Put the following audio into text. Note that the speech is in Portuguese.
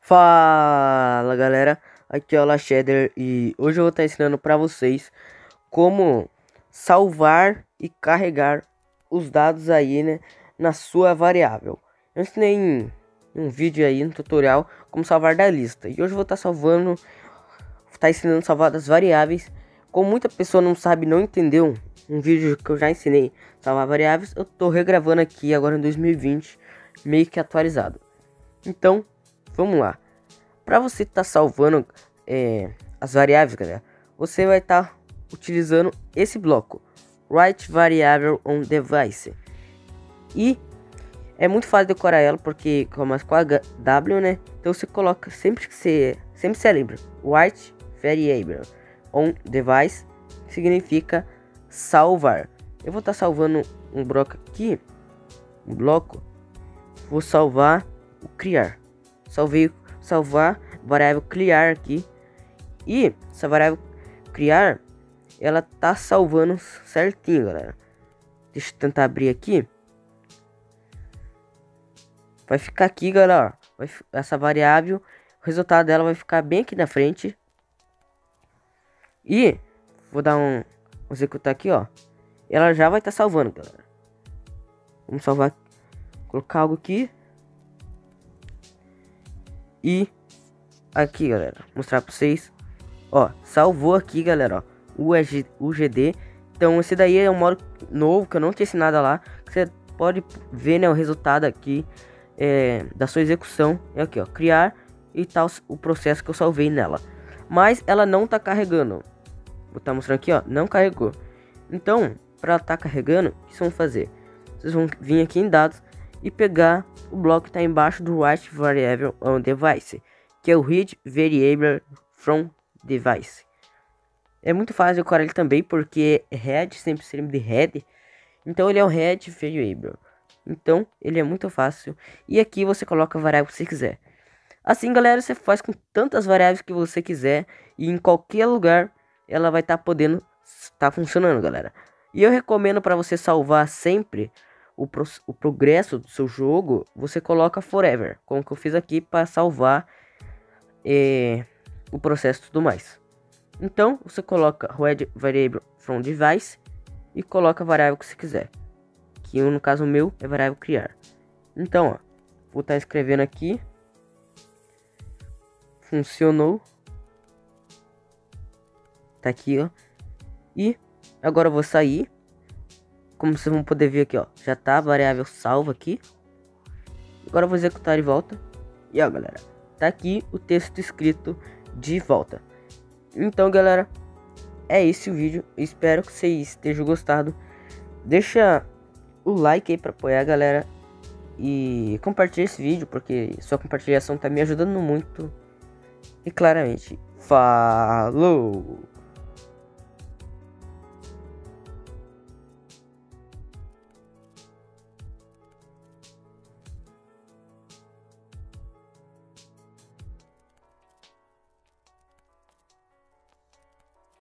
Fala galera, aqui é o Lacheder e hoje eu vou estar ensinando para vocês como salvar e carregar os dados aí, né, na sua variável. Eu ensinei em um vídeo aí, no tutorial, como salvar da lista. E hoje eu vou estar ensinando a salvar das variáveis. Como muita pessoa não sabe, não entendeu um vídeo que eu já ensinei salvar variáveis, eu tô regravando aqui agora em 2020, meio que atualizado. Então, vamos lá. Para você estar salvando as variáveis, galera, você vai estar utilizando esse bloco, Write Variable on Device. E é muito fácil decorar ela, porque começa com W, né? Então você coloca sempre que você lembra, Write Variable on Device significa salvar. Eu vou estar salvando um bloco aqui, vou salvar o criar. Salvar variável criar aqui. E essa variável criar, ela tá salvando certinho, galera. Deixa eu tentar abrir aqui. Vai ficar aqui, galera. Essa variável, o resultado dela vai ficar bem aqui na frente. E vou dar um executar aqui, ó. Ela já vai estar salvando, galera. Vamos salvar, colocar algo aqui. E aqui, galera, mostrar pra vocês. Ó, salvou aqui, galera, ó, UGD. Então esse daí é um modo novo que eu não tinha ensinado lá. Você pode ver, né, o resultado aqui da sua execução. É aqui, ó, criar e tal, o processo que eu salvei nela. Mas ela não tá carregando. Vou estar mostrando aqui, ó, não carregou. Então, para ela tá carregando, o que vocês vão fazer? Vocês vão vir aqui em dados e pegar o bloco que está embaixo do Write Variable on Device, que é o Read Variable from Device. É muito fácil decorar ele também, porque head sempre se lembra de head. Então ele é o Read Variable. Então ele é muito fácil. E aqui você coloca a variável que você quiser. Assim, galera, você faz com tantas variáveis que você quiser. E em qualquer lugar ela vai estar podendo estar funcionando, galera. E eu recomendo para você salvar sempre o progresso do seu jogo, você coloca forever, como que eu fiz aqui para salvar o processo e tudo mais. Então você coloca read variable from device e coloca a variável que você quiser, que no caso meu é variável criar. Então, ó, vou estar escrevendo aqui, funcionou, tá aqui, ó, e agora eu vou sair. Como vocês vão poder ver aqui, ó, já tá a variável salva aqui. Agora eu vou executar de volta. E ó, galera, tá aqui o texto escrito de volta. Então, galera, é esse o vídeo. Espero que vocês tenham gostado. Deixa o like aí pra apoiar, galera. E compartilha esse vídeo, porque sua compartilhação tá me ajudando muito. E claramente, falou!